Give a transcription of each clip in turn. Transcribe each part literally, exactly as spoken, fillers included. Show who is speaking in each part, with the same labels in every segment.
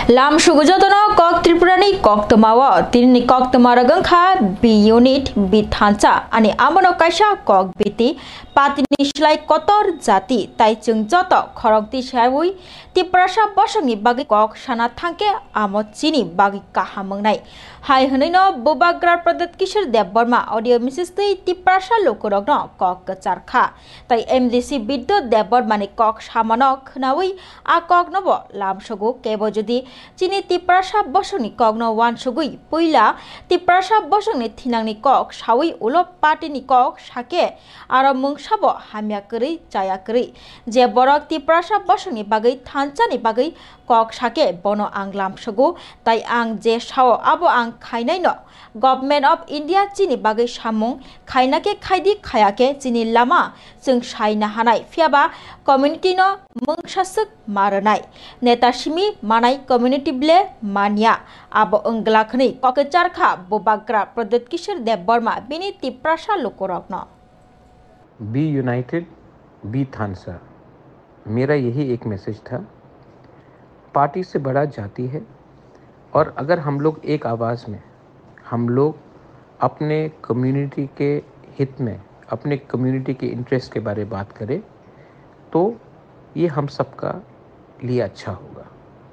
Speaker 1: Lam Shugujotono Kok Tripurani Kok Tomawa, Tini Kok Tomaragangha, B unit, B Thansa, Ani Amono Kaisha Kok Biti, Patini Shlai Kotor Zati, Taichung Joto, Korok Tishawi, Tiprasha Boshangi Bagi Kok, Shana Tanke, Amot Chini Bagi Kahamangai. Hai Hanino, Bobagra Product Kishir de Burma, Audio Missus Tiprasha Lokorogno, Kok Charka, Tai M D C Bido de Burmani Kok Shamanok, Nawi, A Kok Nobo, Lam Shugu, Kebo Judi. Chini Tiprasha Bosoni Kogno Wan Shugui, Puila, Tiprasha Bosoni Tinangni Kok, Shawi Ulo Patini Kok, Shake, Aramung Shabo, Hamiakuri, Jayakuri, Jeborok Tiprasha Bosoni Bagay, Tanchani Bagay, Kok Shake, Bono Anglam Shugu, Tai Ang Je Shao Abo Ang Kainaino, Government of India Chini Bagay Shamung, Kainake Kaidi Kayake, Chini Lama, Sung Shaina Hanai, Fiaba, Community no, Mungshasuk Maranai, Netashimi, Manai Community Ble, Mania, Abo Unglakni, Kokacharka, Bobagra, Product Kishir de Burma, Bini Tiprasha Lokorogno.
Speaker 2: Be united बी थानसा मेरा यही एक message था। Party से बड़ा जाति है और अगर हम लोग एक आवाज़ में हम लोग अपने कम्युनिटी के हित में अपने कम्युनिटी के इंटरेस्ट के बारे में बात करें तो ये हम सबका लिए अच्छा होगा।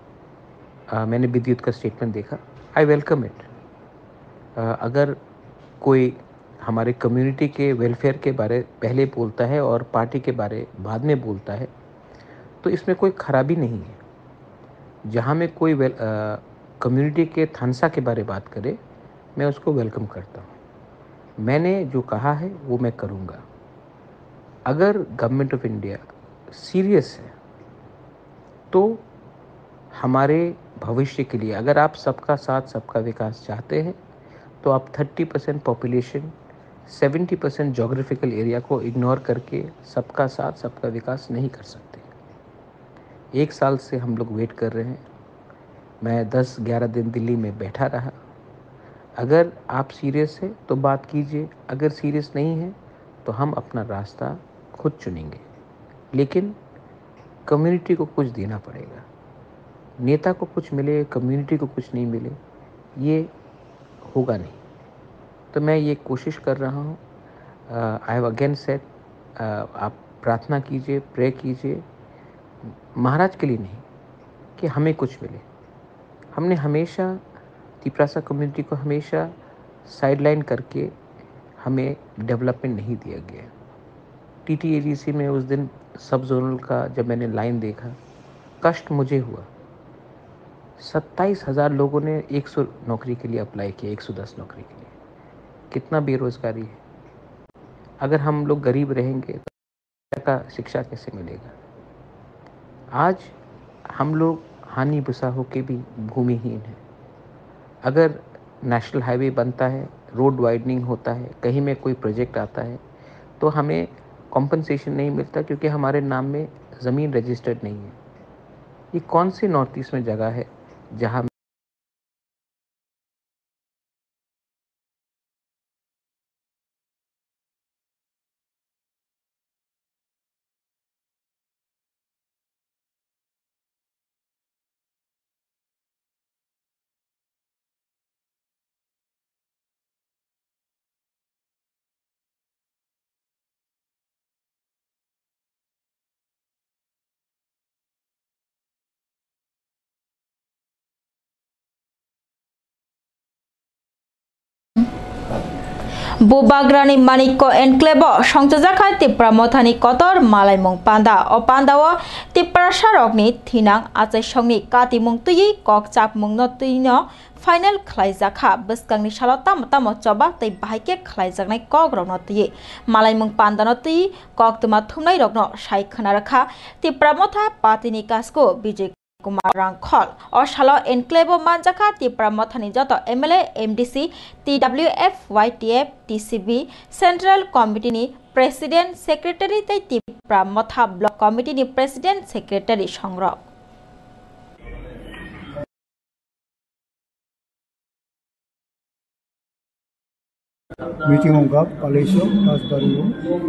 Speaker 2: आ, मैंने विद्युत का स्टेटमेंट देखा, आई वेलकम इट। अगर कोई हमारे कम्युनिटी के वेलफेयर के बारे पहले बोलता है और पार्टी के बारे बाद में बोलता है तो इसमें कोई खराबी नहीं है। जहाँ में कोई कम्युनिटी के थानसा के बारे बात करे मैं उसको वेलकम करता हूँ। मैंने जो कहा है वो मैं करूँगा। अगर गवर्नमेंट ऑफ इंडिया सीरियस है तो हमारे भविष्य के लिए, अगर आप सबका साथ सबका विकास चाहते हैं तो आप तीस परसेंट पॉपुलेशन, सत्तर परसेंट जोग्राफिकल एरिया को इग्नोर करके सबका साथ सबका विकास नहीं कर सकते। एक साल से हम लोग वेट कर रहे हैं। मैं दस ग्यारह दिन दिल्ली में बैठा रहा। अगर आप सीरियस है तो बात कीजिए, अगर सीरियस नहीं है तो हम अपना रास्ता खुद चुनेंगे। लेकिन कम्युनिटी को कुछ देना पड़ेगा। नेता को कुछ मिले, कम्युनिटी को कुछ नहीं मिले, ये होगा नहीं। तो मैं ये कोशिश कर रहा हूँ। आई हैव अगेन सेड, आप प्रार्थना कीजिए, प्रे कीजिए, महाराज के लिए नहीं कि हमें कुछ मिले। हमने हमेशा तिप्रासा कम्युनिटी को हमेशा साइडलाइन करके हमें डेवलपमेंट नहीं दिया गया। टीटीएडीसी में उस दिन सब जोनल का जब मैंने लाइन देखा, कष्ट मुझे हुआ। सत्ताईस हज़ार लोगों ने एक सौ नौकरी के लिए अप्लाई किया, एक सौ दस नौकरी के लिए। कितना बेरोज़गारी है। अगर हम लोग गरीब रहेंगे तो का शिक्षा कैसे मिलेगा। आज हम लोग हानि भूसा होके भी भूमिहीन हैं। अगर नेशनल हाईवे बनता है, रोड वाइडनिंग होता है, कहीं में कोई प्रोजेक्ट आता है तो हमें कॉम्पनसेशन नहीं मिलता क्योंकि हमारे नाम में ज़मीन रजिस्टर्ड नहीं है। ये कौन सी नॉर्थ ईस्ट में जगह है जहाँ
Speaker 1: Bobagrani Maniko Enclave, Shangtazaka, Tipra Motani Kotor, Malaymong Panda, or Pandawa, Tipra Sharogni, Tinang, Ate Shongni, Kati Mungtui, Kok Chap Mungnotino, Final Klaizaka, Buskani Shalota, Matamochoba, the Bike Klaizak Kogronoti, Malaymong Panda Noti, Kok to Matumai Rogno, Shai Kanaraka, Tipra Mota, Patini Casco, B J. Kumarang Call or Shalo Enclave Manjaka, Tipra Motani Joto, M L A, M D C, T W F, Y T F, T C B, Central Committee President Secretary, Tipra Motha Block Committee President Secretary Shongrok.
Speaker 3: Meeting on Gap, Palesio, Tasbario,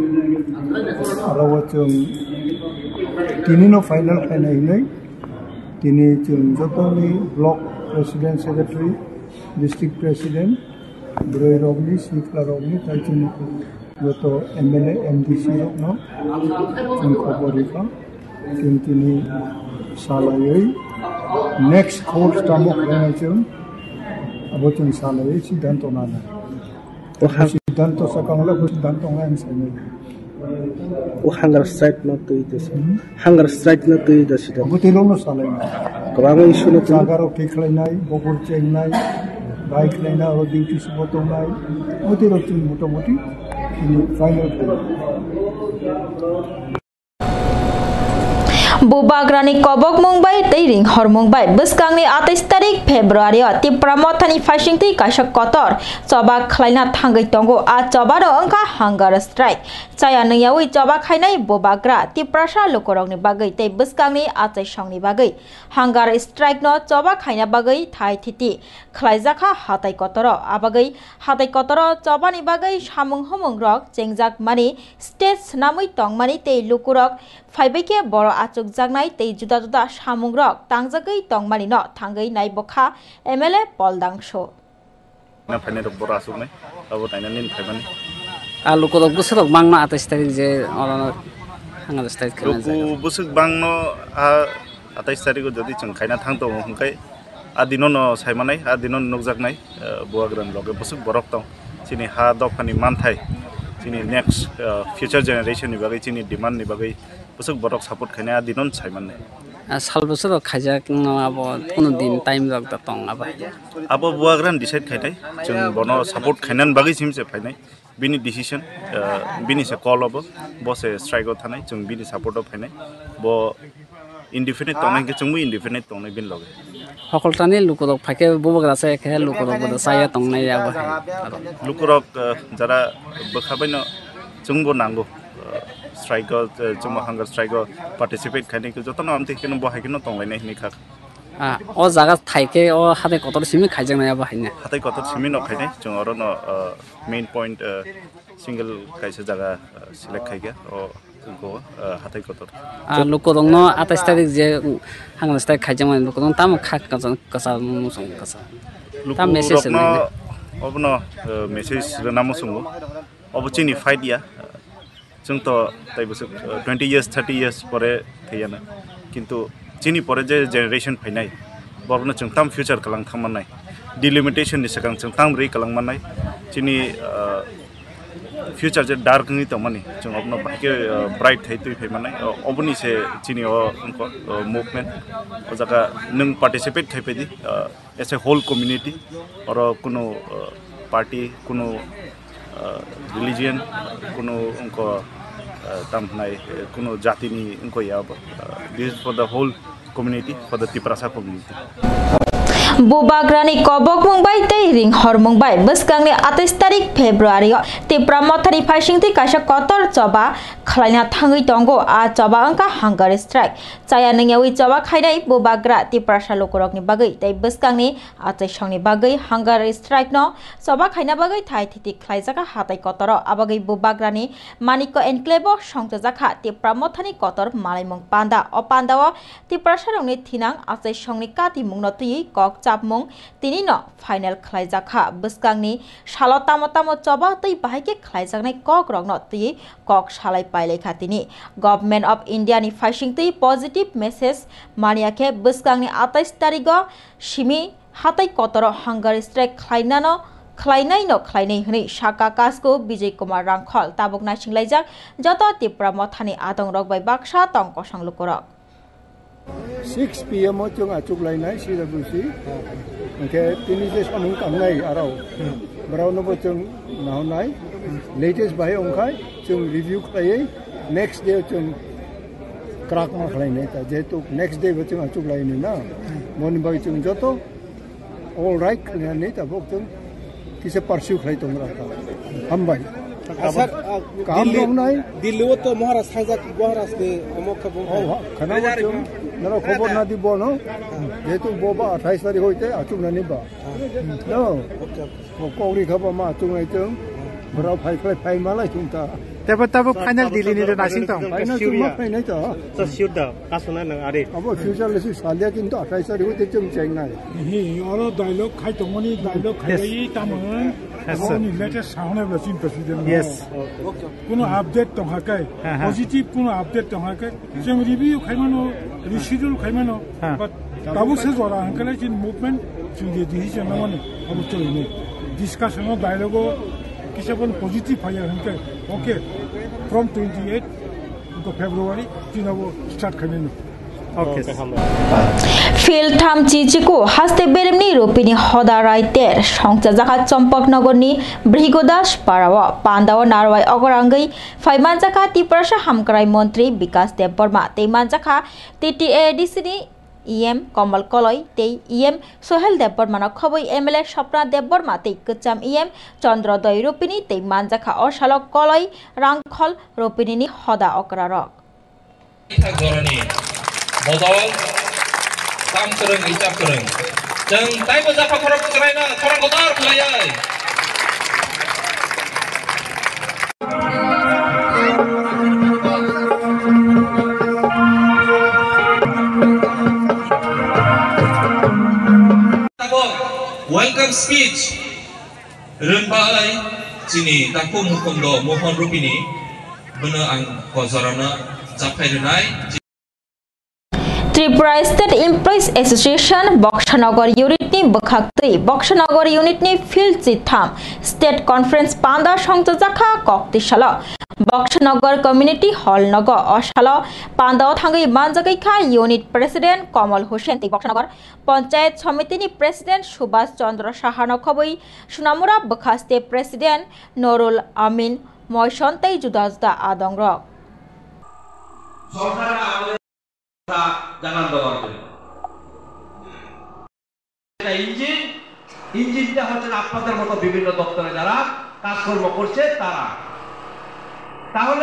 Speaker 3: Alawachum Tinino final Kanai. তিনি যতনি block president secretary district president ব্রয় রগনি সিকলা রগনি তাই জন্য যত MLA MDC রকম খবর রেখা কিন্তু তিনি সালাই নেক্সট কোর্স তামক বানাইছেন আবচন সালাই সিদ্ধান্ত না না সিদ্ধান্ত সাকামলা সিদ্ধান্ত নাই সাইনে
Speaker 4: ও হাঙ্গার স্ট্রাইক না তুই দেশ হাঙ্গার স্ট্রাইক না তুই দেশ
Speaker 3: বতিরনো সালাই না
Speaker 4: গোবাং ইস্যু না
Speaker 3: জাগারো কেখলাইনাই ববর চেংনাই বাইক লাইনা ও ডিউটি সুবতনাই বতির হচ্ছে মোটামুটি final
Speaker 1: Bubagrani Kobok Mumbai Tairing Hor Mumbai Buskangni atais tarik Februari ti pramothani faisingti kaisa kotor coba khlaina thangai tongo a coba ro angka hunger strike chaya nangyawi coba khainai bubagra ti prasa lokorokni bagai tei buskangni atai songni bagai hunger strike no coba khaina bagai thai thiti khlaijaka hatai kotoro abagai hatai kotoro coba ni bagai samung homung rok chengjak mani stage namui tongmani tei lukurok faibeke boro achuk jagnai tei juda juda samung rok tangjagai tongmani no thangai nai bokha mla poldangso
Speaker 5: na phane rok boro achuk nai abo taina nin phaibani
Speaker 6: alu ko busuk bangno atais tarik je orono hangal state khana
Speaker 5: jai ko busuk bangno a atais tarik ko jodi chung khaina thang to hungkai adino no saimanai adino nokjak nai buagran loge busuk borok tong chini ha dofani manthai chini next future generation ni bagai chini demand ni bagai busuk borok support khaina adinon saimanai
Speaker 6: sal bosor khaijak no abo kono din time rok ta tong aba
Speaker 5: abo buagran decide khainai chung bono support khainan bagai simse phainai bini decision bini se call abo bo se strike o thanai chung bini support o phainai bo indefinite tonai ke chung indefinite tonai bin loge
Speaker 6: hokol tani lukorok phake bubagra sa ekhe lukorok boda saya tongnai aba
Speaker 5: lukorok jara bokhabaino chungbo nango strike chung hunger strike participate khainai ke jotono amte keno bo haikeno tonglai nai ni khak
Speaker 6: a o jaga thaike o hate kotor simi khaijak nai aba haine
Speaker 5: hatai kotor simi no khainai chung oro no main point single kaisa jaga select khaige o ko hatai kotor
Speaker 6: a lukorong no atais tarik je hangal strike khaijak mai lukorong tam khak ka kasa musong kasa tam message
Speaker 5: no obno message rena musong obo chini fight ya chung to tai busuk twenty years thirty years pore theyana kintu chini pore je generation phainai borno chung tam future kalang thamanai delimitation ni sakang chung tam rei kalang manai chini future je dark ni to mani chung obno bhake bright thai tui phaimanai obni se chini o movement o jaga nung participate khai pedi as a whole community or kuno party kuno religion kuno unko tamnai kuno jati ni unko ya this is for the whole community for the Tiprasa community
Speaker 1: Bubagrani Kobok Mumbai Tairing Hor Mumbai Buskangni atais tarik Februari ti pramothani faisingti kaisa kotor coba khlaina thangai tongo a coba angka hunger strike chaya nangyawi coba khainai bubagra ti prasa lokorokni bagai tei buskangni atais songni bagai hunger strike no coba khaina bagai thai thiti khlaijaka hatai kotoro abagai bubagrani maniko enclave songtojaka ti pramothani kotor malaimong panda o pandao ti prasa rongni thinang atais songni kati mungno tui kok chapmung tini no final khlaijaka buskangni salo tamo tamo coba tei bahike khlaijaknai kok rokno tui kok salai pailai khatini government of India ni faising tei positive message maniake buskangni atais tarigo simi hatai kotoro hunger strike khlainano khlainai no khlainai hni saka kasko Bijay Kumar Rangkhol tabukna singlaijak joto tipra mothani adong rok bai baksa tongko sanglukorok
Speaker 3: six p m chung achuk lainai C W C okay tini je samung kamnai arau brau no chung naunai latest bai ongkai chung review khai next day chung crack ma khlainai ta jetu next day chung achuk lainai na moni bai chung joto all right khlainai ta bok chung kise pursue khlai tongra ta hambai
Speaker 4: asar
Speaker 3: काम नहीं
Speaker 4: दिल्ली वो तो महाराज साइजा महाराज के Amok खबर
Speaker 3: खाना बच्चों नरो खबर ना दी बोनो ये तो बोबा अट्ठाईस तारीख होते अचुक ना निबा नो वो कोरी खबर मा अचुक नहीं चुंग Berau fai fai fai malah cinta.
Speaker 7: Tapi tapi final deal ini dah nasing tau.
Speaker 3: Final cuma final tu.
Speaker 7: So sure dah. Kasuna nang ada.
Speaker 3: Apa future lesi salia cinta atai sari itu cem ceng nai.
Speaker 8: Ini orang dialog kai tunggu dialog kai ini taman. Apa ni latest sound yang lesi presiden.
Speaker 7: Yes.
Speaker 8: Kuno update tong hakai. Positive kuno update tong hakai. Jeng review kai mana, reschedule kai mana. But tahu sesuatu angkala cin movement cin jadi decision mana. Apa tu ini. Discussion atau dialog kisah pun positif aja angkala. Okay. From twenty-eight to February cina वो start करने नो.
Speaker 7: Okay.
Speaker 1: Field tham cijiku haste beremni ropini hoda raiter songcha jaka Champaknagarni Brigodash Parawa Pandawa Narwai Ogorangai Faiman jaka Tiprasa Hamkarai Montri Bikas Deborma Teiman jaka T T A D C ni E M Komal Koloi Tei E M Sohel Debormana Khoboi M L A Sapna Deborma Tei Kecham E M Chandrodoi ropini Tei Manjaka Oshalok Koloi Rangkhol ropini ni hoda okrarok.
Speaker 9: Modal tam kereng icap kereng jeng tai baca pakorok keraina korang kotor pelayai welcome speech renbai sini takum hukum do mohon rupini bener ang kozarana capai renai
Speaker 1: Tripura State Employees Association Boksanagar Unit ni Bakhaktui Boksanagar Unit ni Field Chitham State Conference Panda Songchajaka Koktishala Boksanagar Community Hall Naga Oshala Panda Thangai Manjagai Kha Unit President Kamal Hussein Ti Boksanagar Panchayat Samiti ni President Subhas Chandra Sahana Khoboi Sunamura Bakha State President Norul Amin Moishantai juda juda adongrok
Speaker 10: জানান দেওয়ার জন্য এটা engine ইঞ্জিনটা হচ্ছে আপনাদের মতো বিভিন্ন দপ্তরে যারা কাজকর্ম করছে তারা তাহলে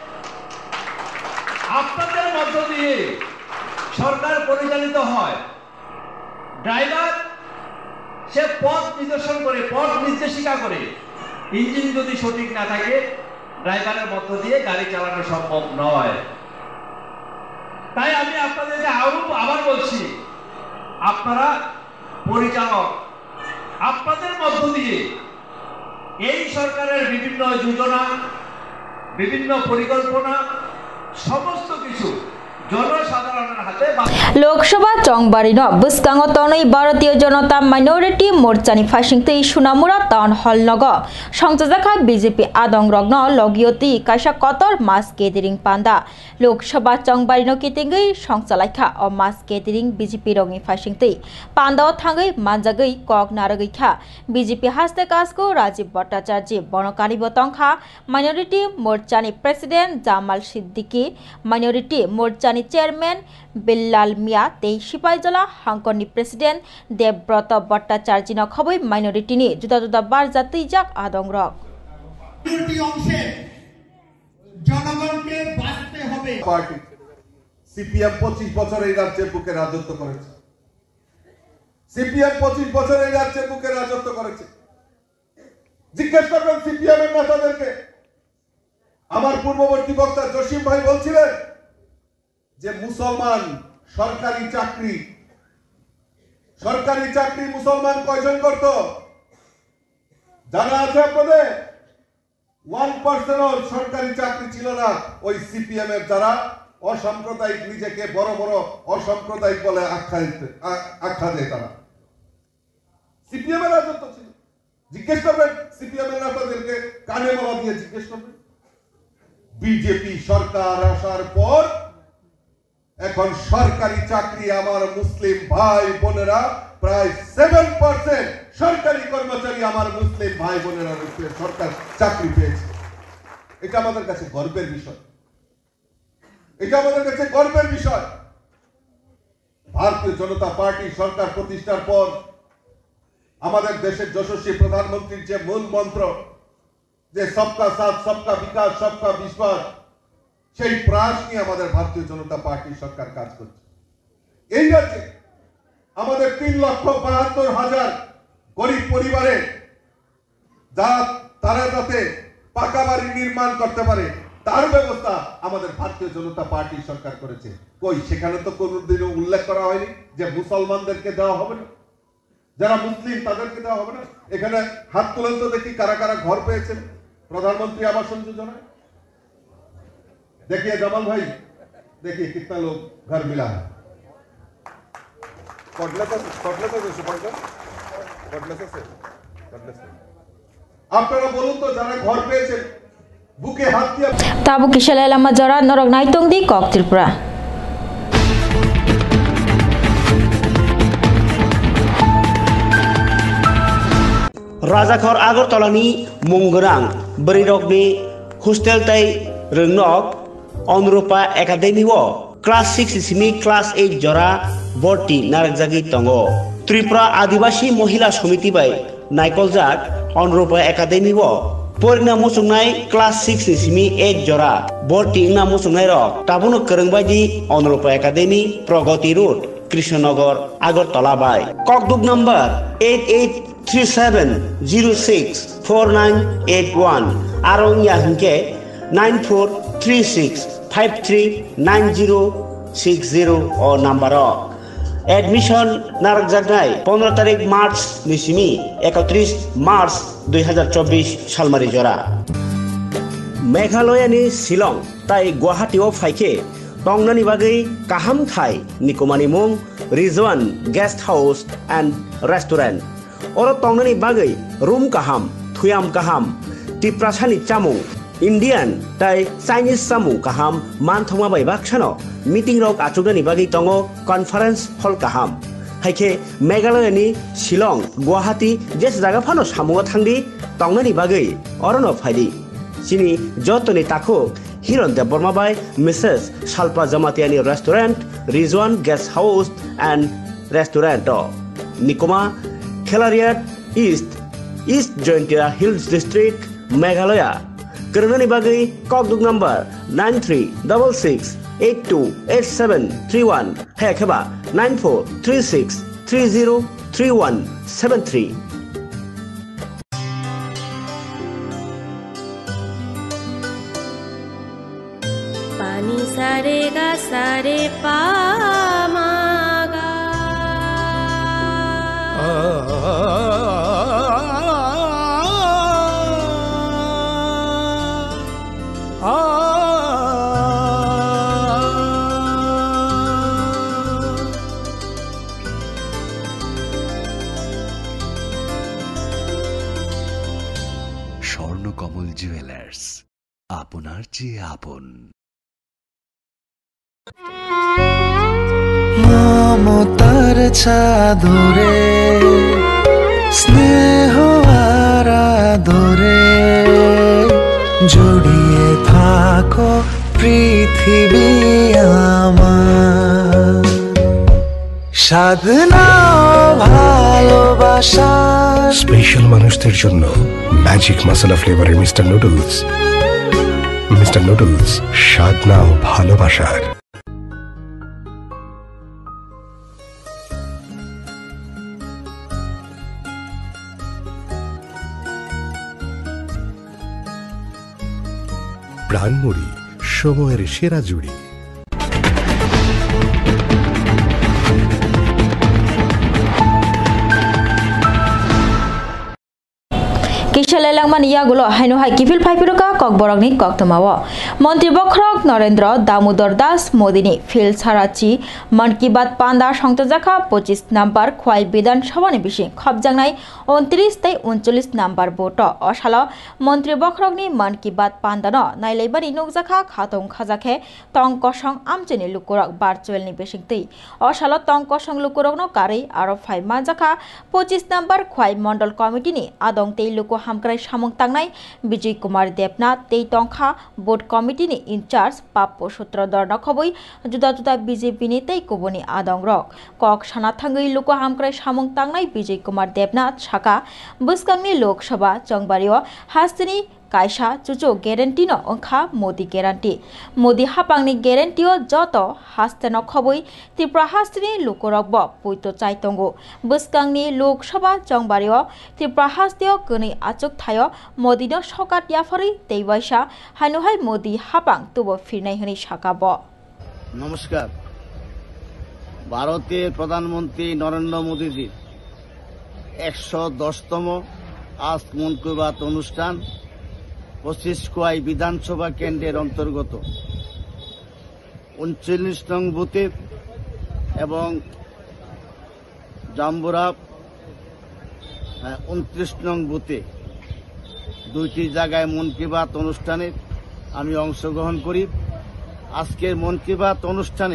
Speaker 10: আপনাদের মধ্য দিয়ে সরকার পরিচালিত হয় ড্রাইভার সে পথ নির্দেশন করে পথ নির্দেশিকা করে ইঞ্জিন যদি সঠিক না থাকে ড্রাইভারের মধ্য দিয়ে গাড়ি চালানো সম্ভব নয় তাই আমি আপনাদেরকে আবার বলছি আপনারা পরিচালক আপনাদের মধ্য দিয়ে এই সরকারের বিভিন্ন যোজনা বিভিন্ন পরিকল্পনা সমস্ত কিছু
Speaker 1: Loksaha Chongbarino Buskango Tonoi Bharatiya Janata Minority Morchani Phasingtei Sunamura Town Hall Naga Songchajaka B J P Adong Rogno Logioti Kaisa Kotor Mass Gathering Panda Loksaha Chongbarino Kitingai Songchalaikha o Mass Gathering B J P Rongi Phasingtei Panda Thangai Manjagai Kok Naragaikha B J P Haste Kasko Rajiv Bhattacharya Bonokani Botongkha Minority Morchani President Jamal Siddiqui Minority Morchani Chairman Billal Mia Tei Sipaijala Hangkongni President Debrata Bhattacharya no khoboi minority ni juda juda bar jatui jak adongrok
Speaker 11: minority অংশে জনগণকে বাঁচতে হবে
Speaker 12: party CPM পঁচিশ বছর এই রাজ্যের বুকে রাজত্ব করেছে সিপিএম পঁচিশ বছর এই রাজ্যের বুকে রাজত্ব করেছে জিজ্ঞেস করবেন সিপিএম এর নেতাদেরকে আমার পূর্ববর্তী বক্তা জসিম ভাই বলছিলেন যে মুসলমান সরকারি চাকরি সরকারি চাকরি মুসলমান কয়জন করত জানা আছে আপনাদের এক পার্সেন্ট সরকারি চাকরি ছিল না ওই সিপিএম এর যারা অসাম্প্রদায়িক নিজেকে বড় বড় অসাম্প্রদায়িক বলে আখ্যা আখ্যা দেয় তারা সিপিএম এর রাজত্ব ছিল জিজ্ঞেস করবেন সিপিএম এর নেতাদেরকে কানে বলা দিয়ে জিজ্ঞেস করবেন বিজেপি সরকার আসার পর এখন সরকারি চাকরি আমার মুসলিম ভাই বোনেরা প্রায় সাত পার্সেন্ট সরকারি কর্মচারী আমার মুসলিম ভাই বোনেরা সরকার চাকরি পেয়েছে এটা আমাদের কাছে গর্বের বিষয় এটা আমাদের কাছে গর্বের বিষয় ভারতীয় জনতা পার্টি সরকার প্রতিষ্ঠার পর আমাদের দেশের যশস্বী প্রধানমন্ত্রীর যে মূল মন্ত্র যে সবকা সাথ সবকা বিকাশ সবকা বিশ্বাস সেই প্রয়াস নিয়ে আমাদের ভারতীয় জনতা পার্টি সরকার কাজ করছে এই রাজ্যে আমাদের তিন লক্ষ বাহাত্তর হাজার গরিব পরিবারে যারা তারা যাতে পাকা বাড়ি নির্মাণ করতে পারে তার ব্যবস্থা আমাদের ভারতীয় জনতা পার্টি সরকার করেছে। কই সেখানে তো কোনোদিনও উল্লেখ করা হয়নি যে মুসলমানদেরকে দেওয়া হবে না, যারা মুসলিম তাদেরকে দেওয়া হবে না। এখানে হাত তুলেন তো দেখি কারা কারা ঘর পেয়েছেন প্রধানমন্ত্রী আবাস যোজনায়। देखिए जमाल भाई, देखिए कितना लोग घर मिला है। আপনারা বলুন তো যারা ঘর পেয়েছেন বুকে হাত দিয়ে
Speaker 1: তাবু কিশালে লামা জরা নরক নাইতং দি কক ত্রিপুরা।
Speaker 13: राजाखर आगरतलानि मुंगरां बरिरकनि हस्टेल ताई रोंनक अनुरूपा एकाडेमी वो क्लास सिक्स सिमी क्लास एट जरा भर्ती नारकजागी तंगो त्रिपुरा आदिवासी महिला समिति बाय नायकलजाक अनुरूपा एकाडेमी वो परिणाम मुसुंनाय क्लास सिक्स सिमी एट जरा भर्ती ना मुसुंनाय रक ताबुनो करंबायदि अनुरूपा एकाडेमी प्रगति रोड कृष्णनगर आगरतला बाय ककदुक number eight eight three seven zero six four nine eight one arong ya hingke nine four three six five three nine zero six zero o number o admission narak jagnai fifteen tarik march nisimi একত্রিশ march দুই হাজার চব্বিশ salmari jora meghalaya ni shillong tai guwahati o phaike tongnani bagai kaham thai nikomani mung rizwan guest house and restaurant और तंगनानि बागै room काहाम थुयाम काहाम तिप्रासानि चामुं इंडियन ताई चाइनीज चामुं काहाम मानथमा बाय बाक्सानो मीटिंग रक आचुगनानि बागै तंगो कॉन्फ्रेंस हॉल काहाम हाइके मेघालयनि शिलं गुवाहाटी जेस जागा फानो सामुआ थांदि तंगनानि बागै अरनो फाइदि सिनि जतनि ताखो हिरन देव बर्मा बाय मिसेस साल्पा जमातियानि restaurant Rizwan guest house and restaurant निकोमा Kelariat East East Jointia Hills District Meghalaya Kerunani bagai kokduk number nine three six six eight two eight seven three one hai kheba nine four three six three zero three one seven three
Speaker 14: pani sare ga sare pa ma
Speaker 15: Swarnakamal jewellers আপনার চেয়ে আপন
Speaker 16: মমতার চাদরে স্নেহ আর আদরে জড়িয়ে থাকো পৃথিবী আমার সাধনা ভালোবাসা
Speaker 17: স্পেশাল মানুষদের জন্য ম্যাজিক মশলা ফ্লেভারের মিস্টার নুডলস মিস্টার নুডলস সাধনা ও ভালোবাসার প্রাণমুড়ি সময়ের সেরা জুড়ি
Speaker 1: Kishlay langman iya gulo haino hai kifil phaipiruka kok borokni kok tomawo মন্ত্রী বখরক নরেন্দ্র দামোদর দাস মোদিনি ফিল সারাচি মন কি বাত পান্দা সংতজাখা পঁচিশ নাম্বার খোয়াই বিধানসভানি বিশি খবজাংনাই উনত্রিশ তাই উনচল্লিশ নাম্বার ভোট অসাল মন্ত্রী বখরকনি মন কি বাত পান্দানো নাইলাইবানি নুকজাখা খাতং খাজাখে টং কসং আমচেনি লুকুরক ভার্চুয়ালনি বেশিংতৈ অসাল টং কসং লুকুরকনো কাरै আরো ফাই মাজাখা পঁচিশ নাম্বার খোয়াই মন্ডল কমিটিনি আদং তেই লুকু হামক্রাই সামং তাংনাই বিজয় কুমার দেবনাথ তেই টংখা বোর্ড কমিটিनि इनचार्ज पाप्पो सूत्रधर नखबै जुदा जुदा बीजेपी नि तै कुबनि आदं रक कक साना थांगै लुको हामक्राय सामं तांनाय विजय कुमार देबनाथ शाखा बुस्कांनि Lok Sabha चंगबारियो हास्तिनि kaisa chuchu guarantee no ongkha modi guarantee modi hapangni guarantee o joto hasteno khoboi Tripura hastini lukorok bo puito chaitongo buskangni lok sabha jongbario Tripura hastio kuni achuk thayo modi no sokat yafari teibaisa hanuhai modi hapang tubo firnai hini sakabo
Speaker 18: নমস্কার ভারতের প্রধানমন্ত্রী নরেন্দ্র মোদীজি একশো দশতম আজ মন কি বাত অনুষ্ঠান পঁচিশ কোয়াই বিধানসভা কেন্দ্রের অন্তর্গত উনচল্লিশ নং বুথে এবং জাম্বুরা উনত্রিশ নং বুথে দুইটি জায়গায় মন কি বাত অনুষ্ঠানে আমি অংশগ্রহণ করি আজকের মন কি বাত অনুষ্ঠানে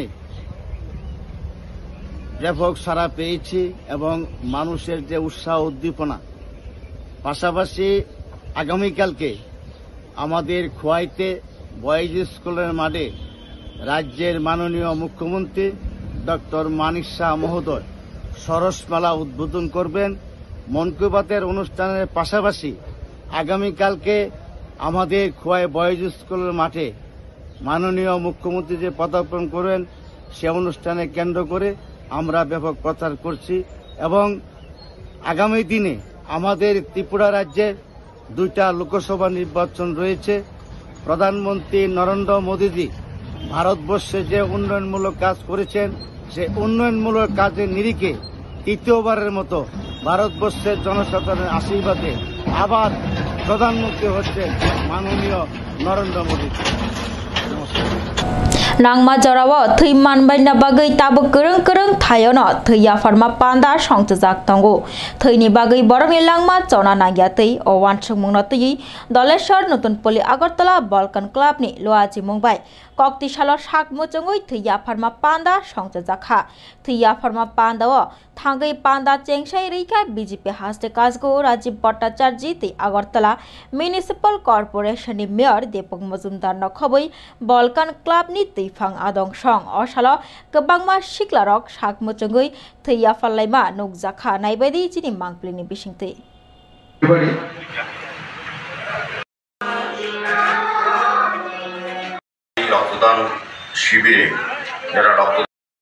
Speaker 18: ব্যাপক সাড়া পেয়েছি এবং মানুষের যে উৎসাহ উদ্দীপনা পাশাপাশি আগামীকালকে আমাদের খোয়াইতে বয়েজ স্কুলের মাঠে রাজ্যের মাননীয় মুখ্যমন্ত্রী ডক্টর মানিক শাহ মহোদয় সরসমেলা উদ্বোধন করবেন মন কি বাতের অনুষ্ঠানের পাশাপাশি আগামীকালকে আমাদের খোয়াই বয়েজ স্কুলের মাঠে মাননীয় মুখ্যমন্ত্রী যে পদার্পণ করবেন সে অনুষ্ঠানে কেন্দ্র করে আমরা ব্যাপক প্রচার করছি এবং আগামী দিনে আমাদের ত্রিপুরা রাজ্যে দুইটা লোকসভা নির্বাচন রয়েছে প্রধানমন্ত্রী নরেন্দ্র মোদীজি ভারতবর্ষে যে উন্নয়নমূলক কাজ করেছেন সে উন্নয়নমূলক কাজের নিরিখে তৃতীয়বারের মতো ভারতবর্ষের জনসাধারণের আশীর্বাদে আবার প্রধানমন্ত্রী হচ্ছেন মাননীয় Narendra Modi
Speaker 1: Nangma jarawo thui manbai na bagai tabo kereng kereng thayono thui ya farma panda songchajak tongo thui ni bagai boroni langma chona nagya tei o wansung mungno tui doleshor notun poli agartala balkan club ni loaji mungbai kokti salor sak muchungoi thui ya farma panda songchajak thui ya farma panda o thangai panda chengsai reikha bjp haste kajgo rajiv bhattacharya tei agartala municipal corporation ni mayor depok mojumdar no khoboi balkan club ni tei phang adong song osalo kebangma siklarok sak muchungoi theiya fallaima nukjakha naibadi chini mangplini bisingte
Speaker 19: রক্তদান শিবিরে যারা রক্ত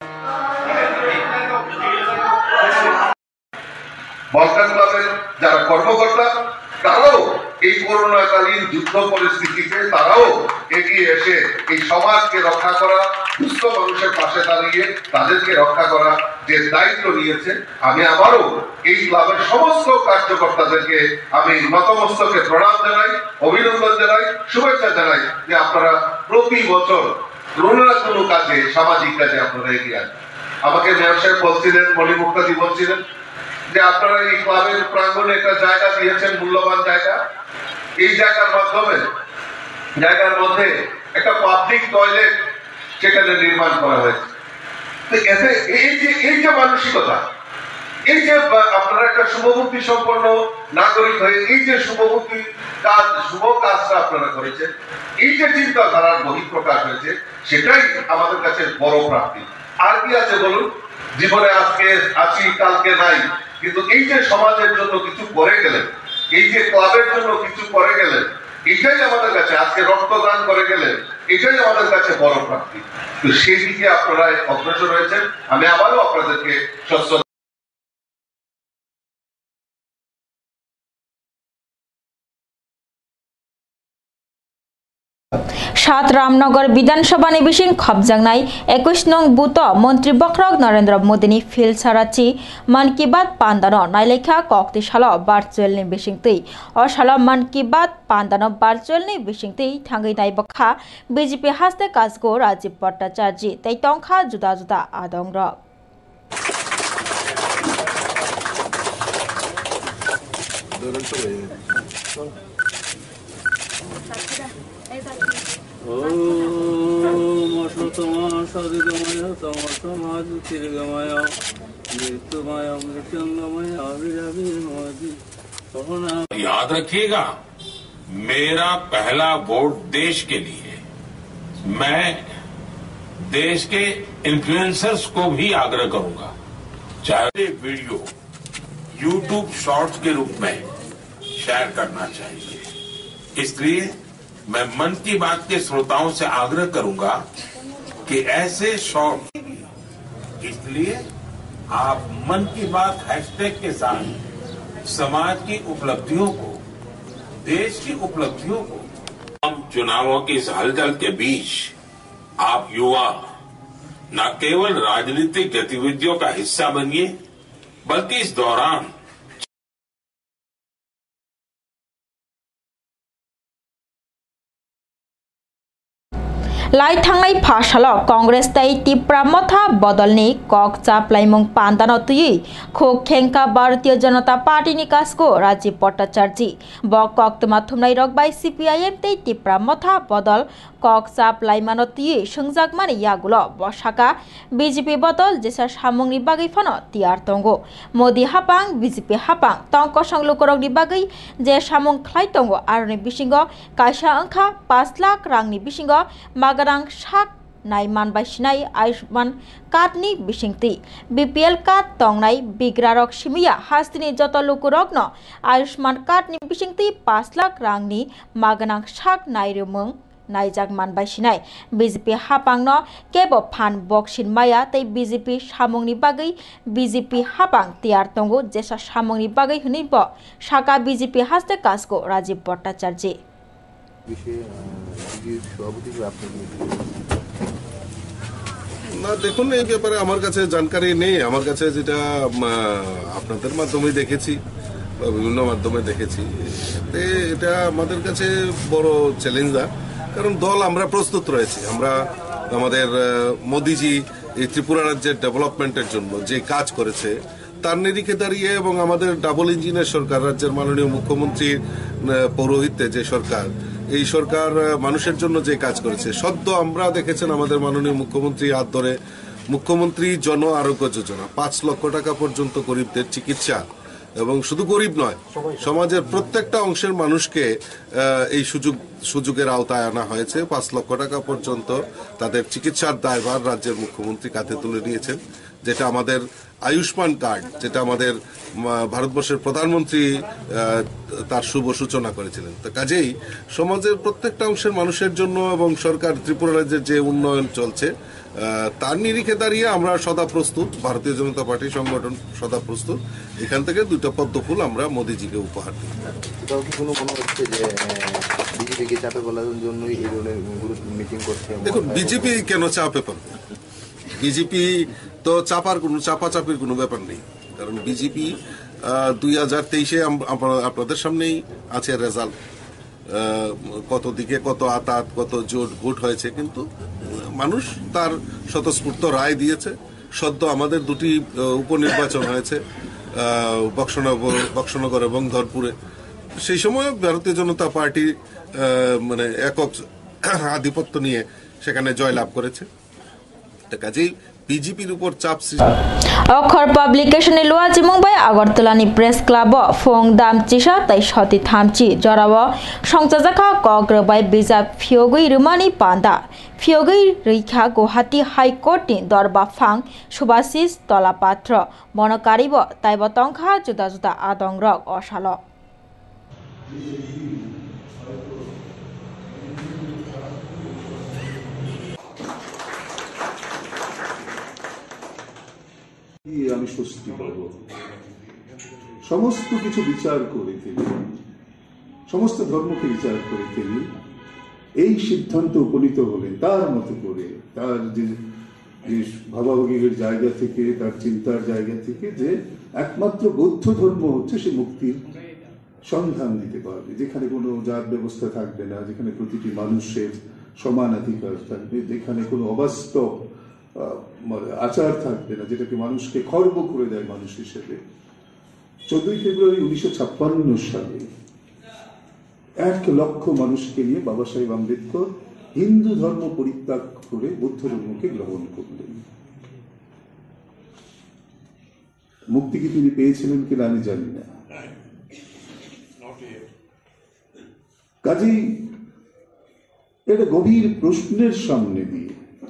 Speaker 12: Balkan ক্লাবের যারা কর্মকর্তা তারাও এই করোনাকালীন যুদ্ধ পরিস্থিতিতে তারাও এগিয়ে এসে এই সমাজকে রক্ষা করা দুস্থ মানুষের পাশে দাঁড়িয়ে তাদেরকে রক্ষা করা যে দায়িত্ব নিয়েছে আমি আবারও এই ক্লাবের সমস্ত কার্যকর্তাদেরকে আমি নতমস্তকে প্রণাম জানাই অভিনন্দন জানাই শুভেচ্ছা জানাই যে আপনারা প্রতি বছর কোনো না কোনো কাজে সামাজিক কাজে আপনারা এগিয়ে আসেন আমাকে মেয়র সাহেব বলছিলেন মলি মুক্তাদি বলছিলেন যে আপনারা এই ক্লাবের প্রাঙ্গণে একটা জায়গা দিয়েছেন মূল্যবান জায়গা এই জায়গার মাধ্যমে জায়গার মধ্যে একটা পাবলিক টয়লেট সেখানে নির্মাণ করা হয়েছে তো এতে এই যে এই যে মানসিকতা এই যে আপনারা একটা শুভবুদ্ধি সম্পন্ন নাগরিক হয়ে এই যে শুভবুদ্ধি কাজ শুভ কাজটা আপনারা করেছেন এই যে চিন্তাধারার বহিঃপ্রকাশ হয়েছে সেটাই আমাদের কাছে বড় প্রাপ্তি আর কি আছে বলুন জীবনে আজকে আছি কালকে নাই কিন্তু এই যে সমাজের জন্য কিছু করে গেলেন এই যে ক্লাবের জন্য কিছু করে গেলেন এটাই আমাদের কাছে আজকে রক্তদান করে গেলেন এটাই আমাদের কাছে বড় প্রাপ্তি তো সেই দিকে আপনারা অগ্রসর হয়েছেন আমি আবারও আপনাদেরকে স্বচ্ছ
Speaker 1: সাত রামনগর বিধানসভা নিবিসিং খবজাংনাই একুশ নং বুথ মন্ত্রী বক্রক নরেন্দ্র মোদীনি ফিল সারাচি মান কি বাত পান্দানো নাইলেখা কক্তি সাল ভার্চুয়াল নিবিসিং তৈ অ সাল মান কি বাত পান্দানো ভার্চুয়াল নিবিসিং তৈ থাঙ্গৈ নাইবখা বিজেপি হাস্তে কাজগো রাজীব ভট্টাচার্য তাই টংখা জুদা জুদা আদং রক
Speaker 20: याद रखिएगा मेरा पहला वोट देश के लिए मैं देश के इन्फ्लुएंसर्स को भी आग्रह करूंगा चाहे वीडियो यूट्यूब शॉर्ट्स के रूप में शेयर करना चाहिए इसलिए मैं मन की बात के श्रोताओं से आग्रह करूंगा कि ऐसे शॉर्ट, इसलिए आप मन की बात हैशटैग के साथ समाज की उपलब्धियों को, देश की उपलब्धियों को, हम चुनावों की इस हलचल के बीच आप युवा न केवल राजनीतिक गतिविधियों का हिस्सा बनिए, बल्कि इस दौरान
Speaker 1: लाई थांनाय फासाल कांग्रेस तै तिप्रा मथा बदलनि कक चाप्लाइमुं पान्दान तुई खो खेंका भारतीय जनता पार्टी नि कासको राजीव भट्टाचार्य ब कक्तमा थुमनाय रगबाय सीपीआईएम तै तिप्रा मथा बदल कक चाप्लाइमान तुई संजाक माने यागुल बसाका बीजेपी बदल जेसा सामुंनि बागै फन तियार तंगो मोदी हापां बीजेपी हापां तंक संलुकरगनि बागै जे सामुं खलाय तंगो आरनि बिसिंग कायसा अंखा पाँच लाख रांनि बिसिंग मागारां साक नाय मानबायसिनाय आयुष्मान कार्डनि बिसिंति बीपीएल कार्ड तंगनाय बिग्रारक सिमिया हास्तिनि जत लुकुरगन आयुष्मान कार्डनि बिसिंति पाँच लाख रांनि मागानां साक नायरुमुं नायजाक मानबायसिनाय बीजेपी हापांन केबो फान बक्सिन माया तै बीजेपी सामुंनि बागै बीजेपी हापां तियार तंगो जेसा सामुंनि बागै हुनिब साका बीजेपी हास्ते कासको राजीव भट्टाचार्य
Speaker 12: না দেখুন এই ব্যাপারে আমার কাছে জানকারি নেই আমার কাছে যেটা আপনাদের মাধ্যমে দেখেছি বা বিভিন্ন মাধ্যমে দেখেছি এটা আমাদের কাছে বড় চ্যালেঞ্জ না কারণ দল আমরা প্রস্তুত রয়েছি আমরা আমাদের মোদিজি এই ত্রিপুরা রাজ্যের ডেভেলপমেন্টের জন্য যে কাজ করেছে তার নিরিখে দাঁড়িয়ে এবং আমাদের ডাবল ইঞ্জিনের সরকার রাজ্যের মাননীয় মুখ্যমন্ত্রীর পৌরোহিত্যে যে সরকার এই সরকার মানুষের জন্য যে কাজ করেছে সদ্য আমরা দেখেছেন আমাদের মাননীয় মুখ্যমন্ত্রী হাত ধরে মুখ্যমন্ত্রী জন আরোগ্য যোজনা পাঁচ লক্ষ টাকা পর্যন্ত গরিবদের চিকিৎসা এবং শুধু গরিব নয় সমাজের প্রত্যেকটা অংশের মানুষকে এই সুযোগ সুযোগের আওতায় আনা হয়েছে পাঁচ লক্ষ টাকা পর্যন্ত তাদের চিকিৎসার দায়ভার রাজ্যের মুখ্যমন্ত্রী কাঁধে তুলে নিয়েছেন যেটা আমাদের আয়ুষ্মান কার্ড যেটা আমাদের ভারতবর্ষের প্রধানমন্ত্রী তার শুভ সূচনা করেছিলেন তো কাজেই সমাজের প্রত্যেকটা অংশের মানুষের জন্য এবং সরকার ত্রিপুরা রাজ্যের যে উন্নয়ন চলছে তার নিরিখে দাঁড়িয়ে আমরা সদা প্রস্তুত ভারতীয় জনতা পার্টি সংগঠন সদা প্রস্তুত এখান থেকে দুটো পদ্ম ফুল আমরা মোদিজিকে উপহার দিই
Speaker 21: এটাও কি কোনো কোনো হচ্ছে যে বিজেপিকে চাপে বলার জন্য এই ধরনের মিটিং করছে
Speaker 12: দেখুন বিজেপি কেন চাপে পাবে বিজেপি তো চাপার কোনো চাপাচাপির কোনো ব্যাপার নেই কারণ বিজেপি দুই হাজার তেইশে আপনাদের সামনেই আছে রেজাল্ট কত দিকে কত আতাত কত জোট ভোট হয়েছে কিন্তু মানুষ তার স্বতঃস্ফূর্ত রায় দিয়েছে সদ্য আমাদের দুটি উপনির্বাচন হয়েছে বক্সনগর বক্সনগর এবং ধরপুরে সেই সময় ভারতীয় জনতা পার্টি মানে একক আধিপত্য নিয়ে সেখানে জয়লাভ করেছে কাজেই বিজেপির উপর চাপ
Speaker 1: অক্ষর পাবলিকেশন লুয়াজি মুম্বাই আগরতলানি প্রেস ক্লাব ফং দাম চিসা তাই সতি থামচি জরাব সংচাজাখা কগ্রবাই বিজাব ফিয়গৈ রুমানি পান্ডা ফিয়গৈ রৈখা গুয়াহাটি হাইকোর্টনি দরবা ফাং সুভাশিস তলাপাত্র মনকারিব তাইব তংখা জুদা জুদা আদং রক অসাল
Speaker 22: আমি স্বস্তি পাব সমস্ত কিছু বিচার করে তিনি সমস্ত ধর্মকে বিচার করে তিনি এই সিদ্ধান্ত উপনীত হলেন তার মতো করে তার যে ভাবাবেগের জায়গা থেকে তার চিন্তার জায়গা থেকে যে একমাত্র বৌদ্ধ ধর্ম হচ্ছে সে মুক্তির সন্ধান দিতে পারবে যেখানে কোনো জাত ব্যবস্থা থাকবে না যেখানে প্রতিটি মানুষের সমানাধিকার থাকবে যেখানে কোনো অবাস্তব আচার থাকবে না যেটাকে মানুষকে খর্ব করে দেয় মানুষ হিসেবে চোদ্দই ফেব্রুয়ারি উনিশশো ছাপ্পান্ন সালে এক লক্ষ মানুষকে নিয়ে বাবা সাহেব আম্বেদকর হিন্দু ধর্ম পরিত্যাগ করে বৌদ্ধ ধর্মকে গ্রহণ করলেন মুক্তি কি তিনি পেয়েছিলেন কিনা আমি জানি না কাজেই এটা গভীর প্রশ্নের সামনে দিয়ে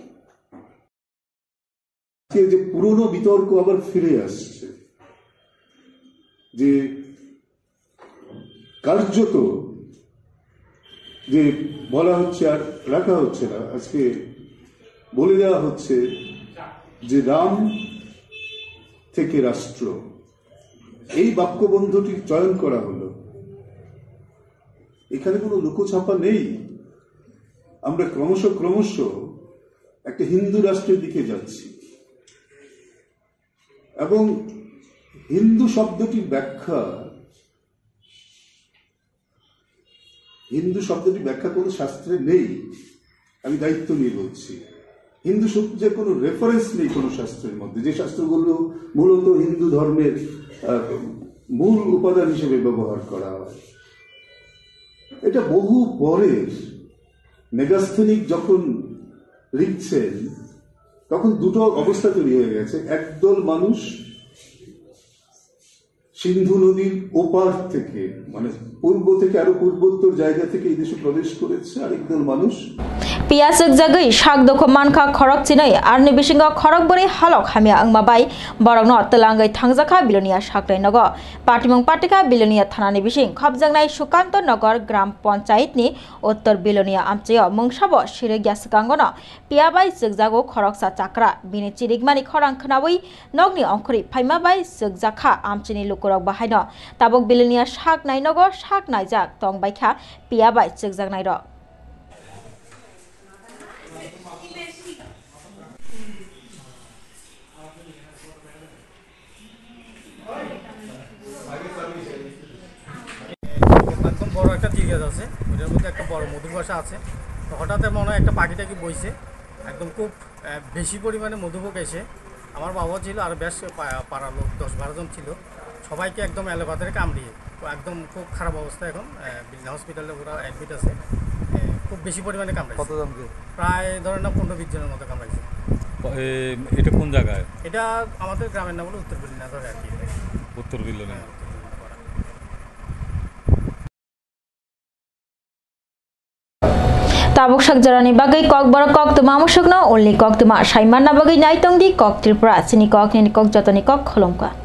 Speaker 22: যে পুরনো বিতর্ক আবার ফিরে আসছে যে কার্যত যে বলা হচ্ছে আর রাখা হচ্ছে না, আজকে বলে দেওয়া হচ্ছে যে রাম থেকে রাষ্ট্র, এই বাক্যবন্ধটি চয়ন করা হলো। এখানে কোনো লুকোছাপা নেই। আমরা ক্রমশ ক্রমশ একটা হিন্দু রাষ্ট্রের দিকে যাচ্ছি এবং হিন্দু শব্দটির ব্যাখ্যা হিন্দু শব্দটি ব্যাখ্যা কোনো শাস্ত্রে নেই। আমি দায়িত্ব নিয়ে বলছি, হিন্দু শব্দের কোনো রেফারেন্স নেই কোনো শাস্ত্রের মধ্যে, যে শাস্ত্রগুলো মূলত হিন্দু ধর্মের মূল উপাদান হিসেবে ব্যবহার করা হয়। এটা বহু পরে মেগাস্থেনিক যখন লিখছেন তখন দুটো অবস্থা তৈরি হয়ে গেছে। একদল মানুষ সিন্ধু নদীর ওপার থেকে, মানে পূর্ব থেকে আরো পূর্বোত্তর জায়গা থেকে এই দেশে প্রবেশ করেছে, আরেকদল মানুষ
Speaker 1: পিয়াসক জাগৈ শাক দখো মানখা খরক চিनै आरनि बिसिङाव खरक बोरै हालक हामिया अंमाबाय बरकनो तलांगै थांजाखा बिलोनिया साख्रै नग पाटिमं पाटिका बिलोनिया थानानि बिसिं खबजांनाय सुकान्त नगर ग्राम पञ्चायतनि उत्तर बिलोनिया आमचेयाव मंसाबो सिरे ग्यासगांगनो पियाबाय जोगजागो खरकसा चाक्रा बिनि चिरिगमानि खरां खोनाबै नगनि अंखरि फाइमाबाय जोगजाखा आमचेनि लुकुरक बाहायनो ताबक बिलोनिया साक नायनगो साक नायजाक तंबायखा पियाबाय जोगजागनाय र
Speaker 2: বড় একটা তীর গাছ আছে, ওটার মধ্যে একটা বড় মধু বাসা আছে। তো হঠাৎ মনে হয় একটা পাখিটাকে বইছে, একদম খুব বেশি পরিমাণে মধুপোক এসে আমার বাবা ছিল আর বেশ পাড়ার লোক দশ বারো জন ছিল, সবাইকে একদম এলোপাতারে কামড়িয়ে একদম খুব খারাপ অবস্থা। এখন বিলনা হসপিটালে ওরা অ্যাডমিট আছে, খুব বেশি পরিমাণে কামড়াইছে। কতজনকে? প্রায় ধরেন না পনেরো বিশ জনের মতো কামড়াইছে।
Speaker 6: এটা কোন জায়গায়?
Speaker 2: এটা আমাদের গ্রামের নাম হলো উত্তর বিলনা ধরে আর কি।
Speaker 6: উত্তর বিলনা।
Speaker 1: ताबुक सकजरानि बागै कक बर कक तमा मुसुकनो ओनली कक तमा साइमान ना बागै नाइतंगदि कक त्रिपुरा सिनि कक नि कक जतनि कक खलमका।